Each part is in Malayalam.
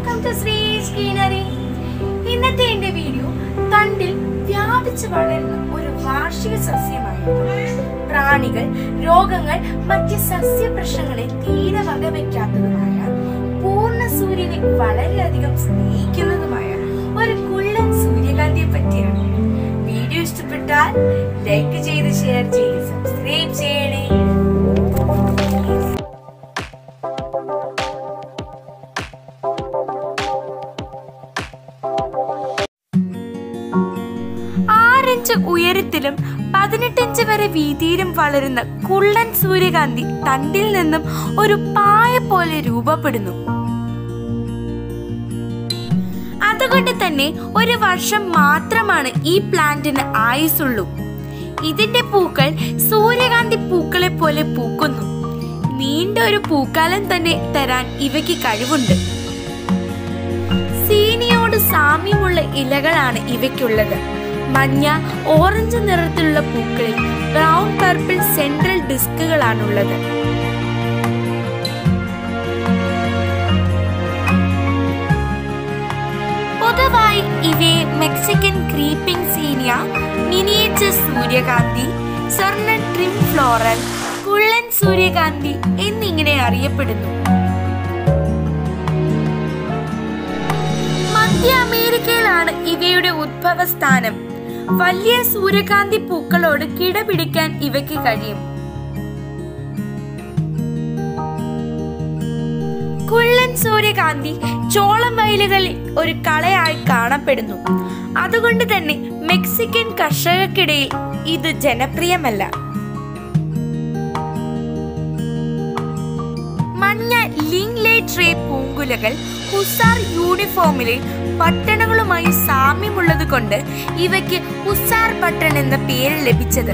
welcome to Sri's Greenery. ഇന്നത്തെ എൻ്റെ വീഡിയോ തണ്ടിൽ വ്യാപിച്ചു വളരുന്ന ഒരു വാർഷിക സസ്യമായ പ്രാണികൾ, രോഗങ്ങൾ, മറ്റ് സസ്യ പ്രശ്നങ്ങളെ തീരെ വകവയ്ക്കാത്തതുമായ പൂർണ്ണ സൂര്യനെ വളരെയധികം സ്നേഹിക്കുന്നതുമായ ഒരു കുള്ളൻ സൂര്യകാന്തിയെ പറ്റിയാണ്. വീഡിയോ ഇഷ്ടപ്പെട്ടാൽ ലൈക്ക് ചെയ്ത് ഷെയർ ചെയ്ത് സബ്സ്ക്രൈബ് ചെയ്യണേ. ഉയരത്തിലും 18 ഇഞ്ച് വരെ വീതിയിലും വളരുന്ന കുള്ളൻ സൂര്യകാന്തി തണ്ടിൽ നിന്നും ഒരു പായ പോലെ രൂപപ്പെടുന്നു. അതുകൊണ്ട് തന്നെ ഒരു വർഷം മാത്രമാണ് ഈ പ്ലാന്റിന് ആയുസുള്ളൂ. ഇതിന്റെ പൂക്കൾ സൂര്യകാന്തി പൂക്കളെ പോലെ പൂക്കുന്നു. നീണ്ട ഒരു പൂക്കാലം തന്നെ തരാൻ ഇവയ്ക്ക് കഴിവുണ്ട്. സീനിയോട് സാമ്യമുള്ള ഇലകളാണ് ഇവയ്ക്കുള്ളത്. മഞ്ഞ, ഓറഞ്ച് നിറത്തിലുള്ള പൂക്കളിൽ ബ്രൗൺ പർപ്പിൾ സെൻട്രൽ ഡിസ്കുകളാണുള്ളത്. പൊതുവായി ഇവയെ മെക്സിക്കൻ ക്രീപ്പിംഗ് സീനിയ, മിനിയേച്ചർ സൂര്യകാന്തി, സ്വർണ്ണ ട്രിം ഫ്ലോറൽ, കുള്ളൻ സൂര്യകാന്തി എന്നിങ്ങനെ അറിയപ്പെടുന്നു. മധ്യ അമേരിക്കയിലാണ് ഇവയുടെ ഉദ്ഭവസ്ഥാനം. വലിയ സൂര്യകാന്തി പൂക്കളോട് കിടപിടിക്കാൻ ഇവയ്ക്ക് കഴിയും. കുള്ളൻ സൂര്യകാന്തി ചോളം വയലുകളിൽ ഒരു കളയായി കാണപ്പെടുന്നു. അതുകൊണ്ട് തന്നെ മെക്സിക്കൻ കർഷകർക്കിടയിൽ ഇത് ജനപ്രിയമല്ല. മഞ്ഞ ലിംഗ്ലേറ്റ് പൂങ്കുലകൾ ഹുസാർ യൂണിഫോമിലെ ബട്ടണുകളുമായി സാമ്യമുള്ളത് കൊണ്ട് ഇവയ്ക്ക് ഹുസാർ ബട്ടൺ എന്ന പേര് ലഭിച്ചത്.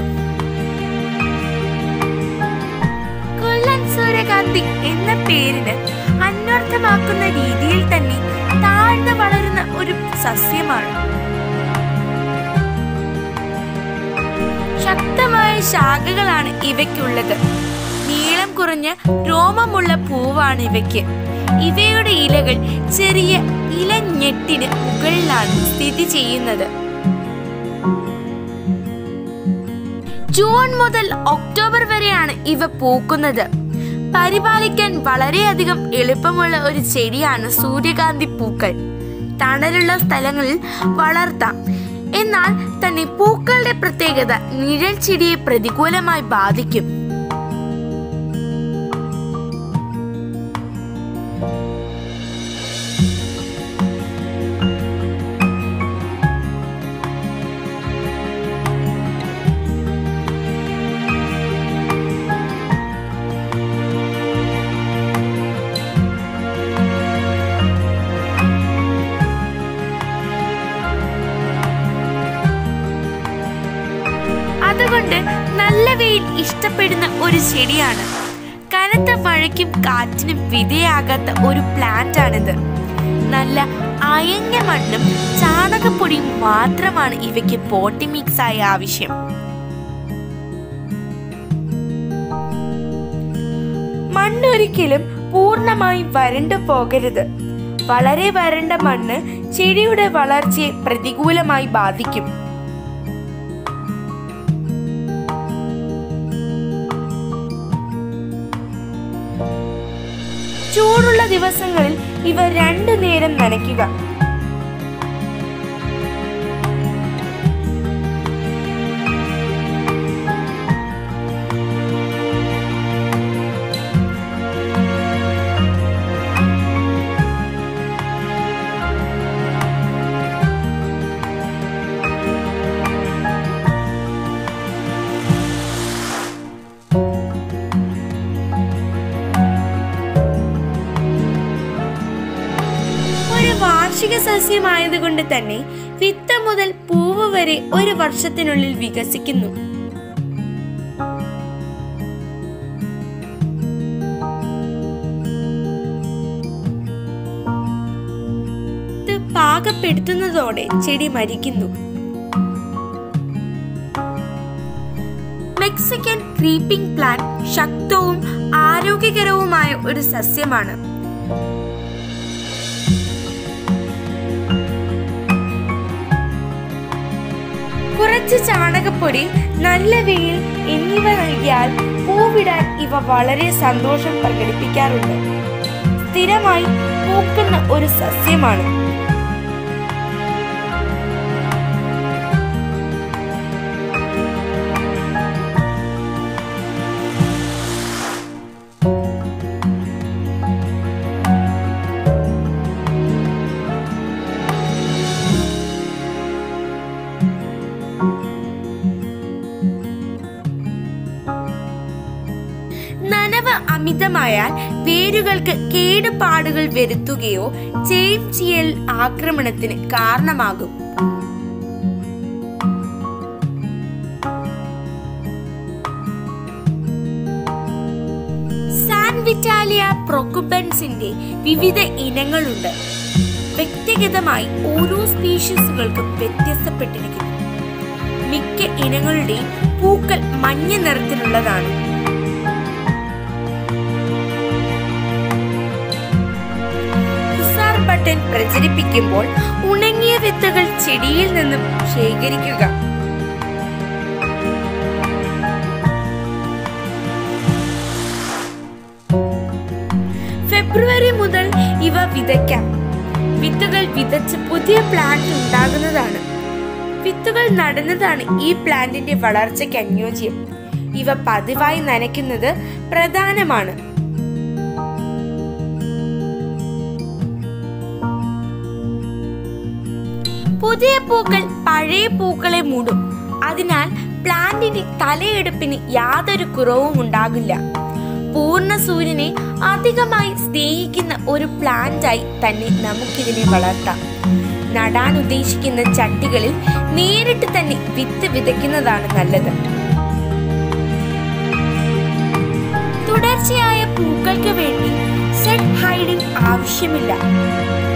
കുള്ളൻ സൂര്യകാന്തി എന്ന പേരിന് അന്വർത്ഥമാക്കുന്ന രീതിയിൽ തന്നെ താഴ്ന്നു വളരുന്ന ഒരു സസ്യമാണ്. ശക്തമായ ശാഖകളാണ് ഇവയ്ക്കുള്ളത്. നീളം കുറഞ്ഞ രോമമുള്ള പൂവാണ് ഇവയ്ക്ക്. ഇവയുടെ ഇലകൾ ചെറിയ ഇലഞ്ഞെട്ടിന് മുകളിലാണ് സ്ഥിതി ചെയ്യുന്നത്. ജൂൺ മുതൽ ഒക്ടോബർ വരെയാണ് ഇവ പൂക്കുന്നത്. പരിപാലിക്കാൻ വളരെയധികം എളുപ്പമുള്ള ഒരു ചെടിയാണ് സൂര്യകാന്തി പൂക്കൾ. തണലുള്ള സ്ഥലങ്ങളിൽ വളർത്താം. എന്നാൽ തന്നെ പൂക്കളുടെ പ്രത്യേകത നിഴൽ ചെടിയെ പ്രതികൂലമായി ബാധിക്കും. അതുകൊണ്ട് നല്ല വെയിൽ ഇഷ്ടപ്പെടുന്ന ഒരു ചെടിയാണ്. കനത്ത മഴയ്ക്കും കാറ്റിനും വിധേയാകാത്ത ഒരു പ്ലാന്റ് ആണിത്. നല്ല അയഞ്ഞ മണ്ണും ചാണകപ്പൊടിയും മാത്രമാണ് ഇവയ്ക്ക് പോട്ടി മിക്സ് ആയി ആവശ്യം. മണ്ണൊരിക്കലും പൂർണ്ണമായി വരണ്ടു പോകരുത്. വളരെ വരണ്ട മണ്ണ് ചെടിയുടെ വളർച്ചയെ പ്രതികൂലമായി ബാധിക്കും. ചൂടുള്ള ദിവസങ്ങളിൽ ഇവ 2 നേരം നനയ്ക്കുക. വാർഷിക സസ്യമായതുകൊണ്ട് തന്നെ വിത്ത് മുതൽ പൂവ് വരെ ഒരു വർഷത്തിനുള്ളിൽ വികസിക്കുന്നു. ഇത് പാകപ്പെടുത്തുന്നതോടെ ചെടി മരിക്കുന്നു. മെക്സിക്കൻ ക്രീപ്പിംഗ് പ്ലാന്റ് ശക്തവും ആരോഗ്യകരവുമായ ഒരു സസ്യമാണ്. കുറച്ച് ചാണകപ്പൊടി, നല്ല വെയിൽ എന്നിവ നൽകിയാൽ പൂവിടാൻ ഇവ വളരെ സന്തോഷം പ്രകടിപ്പിക്കാറുണ്ട്. സ്ഥിരമായി പൂക്കുന്ന ഒരു സസ്യമാണ്. നനവ് അമിതമായാൽ വേരുകൾക്ക് കേടുപാടുകൾ വരുത്തുകയോ ചേംചീയൽ ആക്രമണത്തിന് കാരണമാകും. സാൻവിറ്റാലിയ പ്രൊക്കുബൻസിന്റെ വിവിധ ഇനങ്ങളുണ്ട്. വ്യക്തിഗതമായി ഓരോ സ്പീഷീസുകൾക്കും വ്യത്യസ്തപ്പെട്ടിരിക്കുന്നു. മിക്ക ഇനങ്ങളുടെയും പൂക്കൾ മഞ്ഞ നിറത്തിലുള്ളതാണ്. ബട്ടൺ പ്രചരിപ്പിക്കുമ്പോൾ ഉണങ്ങിയ വിത്തുകൾ ചെടിയിൽ നിന്നും ശേഖരിക്കുക. ഫെബ്രുവരി മുതൽ ഇവ വിതയ്ക്കാം. വിത്തുകൾ വിതച്ച് പുതിയ പ്ലാന്റ് ഉണ്ടാകുന്നതാണ്. വിത്തുകൾ നടുന്നതാണ് ഈ പ്ലാന്റിന്റെ വളർച്ചയ്ക്ക് അനുയോജ്യം. ഇവ പതിവായി നനയ്ക്കുന്നത് പ്രധാനമാണ്. പുതിയ പൂക്കൾ പഴയ പൂക്കളെ മൂടും. അതിനാൽ പ്ലാന്റിന്റെ തലയെടുപ്പിന് യാതൊരു കുറവും ഉണ്ടാകില്ല. പൂർണ്ണ സൂര്യനെ അധികമായി സ്നേഹിക്കുന്ന ഒരു പ്ലാന്റായി തന്നെ നമുക്കിതിനെ വളർത്താം. നടാൻ ഉദ്ദേശിക്കുന്ന ചട്ടികളിൽ നേരിട്ട് തന്നെ വിത്ത് വിതയ്ക്കുന്നതാണ് നല്ലത്. തുടർച്ചയായ പൂക്കൾക്ക് വേണ്ടി സെറ്റ് ഹൈഡിംഗ് ആവശ്യമില്ല.